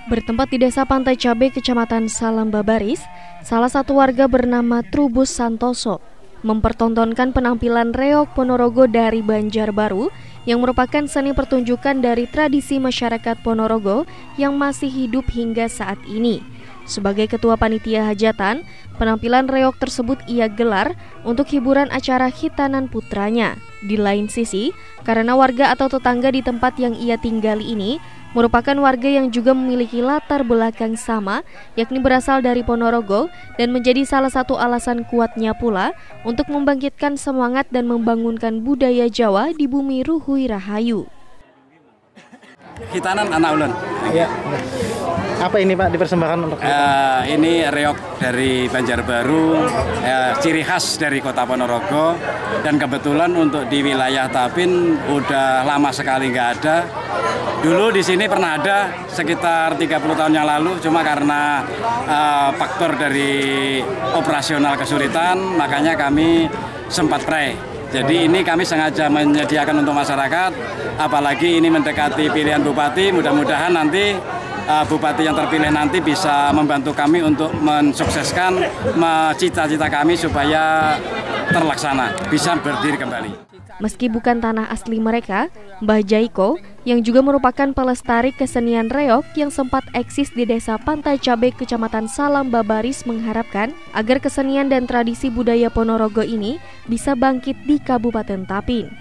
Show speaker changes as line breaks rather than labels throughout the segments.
Bertempat di Desa Pantai Cabe, Kecamatan Salambabaris, salah satu warga bernama Trubus Santoso mempertontonkan penampilan reog Ponorogo dari Banjarbaru yang merupakan seni pertunjukan dari tradisi masyarakat Ponorogo yang masih hidup hingga saat ini. Sebagai ketua panitia hajatan, penampilan reog tersebut ia gelar untuk hiburan acara khitanan putranya. Di lain sisi, karena warga atau tetangga di tempat yang ia tinggali ini merupakan warga yang juga memiliki latar belakang sama, yakni berasal dari Ponorogo, dan menjadi salah satu alasan kuatnya pula untuk membangkitkan semangat dan membangunkan budaya Jawa di bumi Ruhui Rahayu.
Khitanan anak ulun.
Ya. Apa ini Pak dipersembahkan untuk
ini reog dari Banjarbaru, ciri khas dari kota Ponorogo, dan kebetulan untuk di wilayah Tapin udah lama sekali nggak ada. Dulu di sini pernah ada sekitar 30 tahun yang lalu, cuma karena faktor dari operasional kesulitan, makanya kami sempat pray. Jadi ini kami sengaja menyediakan untuk masyarakat, apalagi ini mendekati pilihan bupati, mudah-mudahan nanti bupati yang terpilih nanti bisa membantu kami untuk mensukseskan cita-cita kami supaya terlaksana, bisa berdiri kembali.
Meski bukan tanah asli mereka, Mbah Jaiko yang juga merupakan pelestari kesenian reog yang sempat eksis di Desa Pantai Cabe, Kecamatan Salambabaris mengharapkan agar kesenian dan tradisi budaya Ponorogo ini bisa bangkit di Kabupaten Tapin.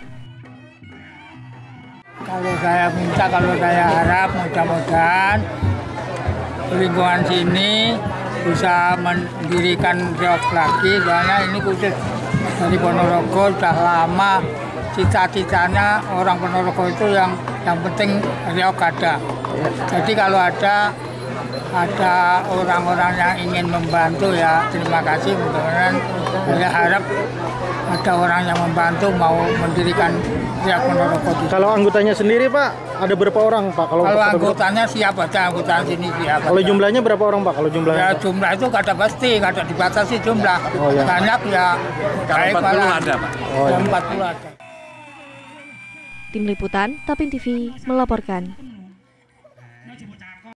Kalau saya harap mudah-mudahan lingkungan sini bisa mendirikan reog lagi, karena ini khusus dari Ponorogo sudah lama. Cita-citanya orang Ponorogo itu yang penting reog ada. Jadi kalau ada orang-orang yang ingin membantu, ya terima kasih. Mudah-mudahan saya harap ada orang yang membantu mau mendirikan reog Ponorogo.
Kalau anggotanya sendiri Pak, ada berapa orang Pak? Kalau
anggotanya siap aja, anggota sini siap.
Kalau jumlahnya berapa orang Pak? Kalau jumlahnya?
Ya jumlah itu kada pasti, kada dibatasi jumlah.
Oh, ya.
Banyak ya.
Kalau 40 ada Pak.
Oh, ya.
40 ada.
Tim Liputan Tapin TV melaporkan.